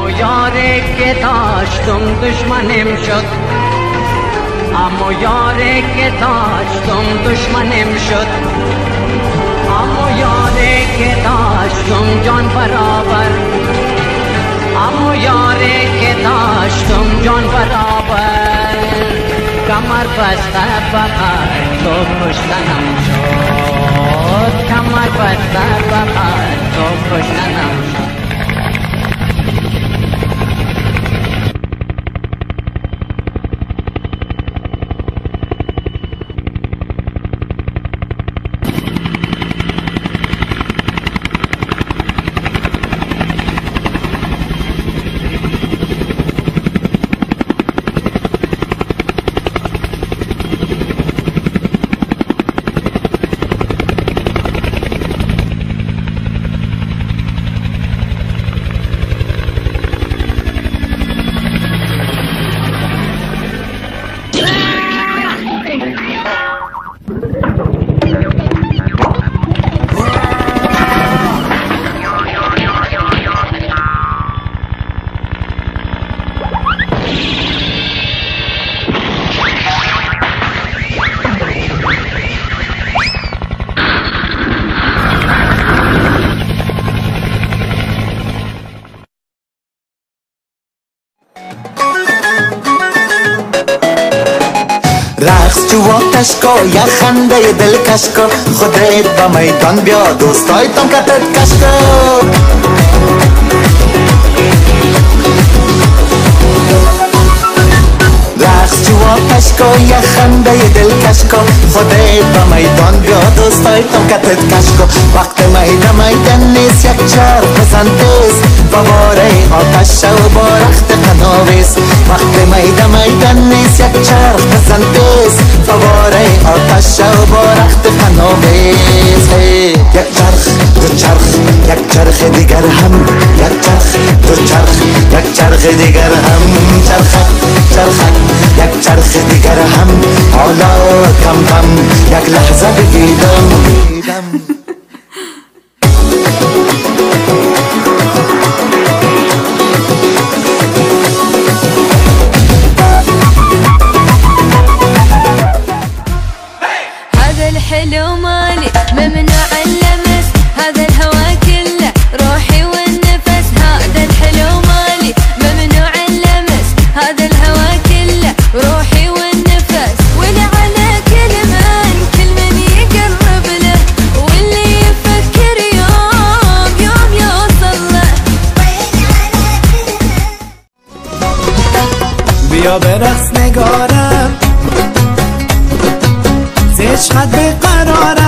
اما یاری که داشتم دشمنم شد، اما یاری که داشتم دشمنم شد، اما یاری که داشتم جان برابر، اما یاری که داشتم جان برابر، کمر بسته بغل تو کشتنم شد، کمر بسته بغل تو کشتنم شد. رقص جو آتش کو یا خنده دلکش کو، خودت با میدان بیا دوستای تم کتت کش کو. رقص جو آتش کو یا خنده دلکش کو، خودت با میدان بیا دوستای تم کتت کش کو. وقت میدان نیست یک چرخ بزن تیز، بباره آتش و بارخت قناویز. وقت میدان نیست یک چرخ بزن تیز، بباره آتش و بارخت قناویز. یک چرخ دو چرخ یک چرخ دیگر هم، یک چرخ دو چرخ یک چرخ دیگر هم، چرخک چرخک یک چرخ دیگر هم، حالا کم کم یک لحظه بگیدم. هذا الحلو مالي ممنوع اللمس، هذا الهوى كله روحي والنفس. هذا الحلو مالي ممنوع اللمس، هذا الهوى كله روحي والنفس. ولا على كل من يقرب له، واللي يفكر يوم يوم يوصل له. بیا برقص نگارم، عشقت بقرارم.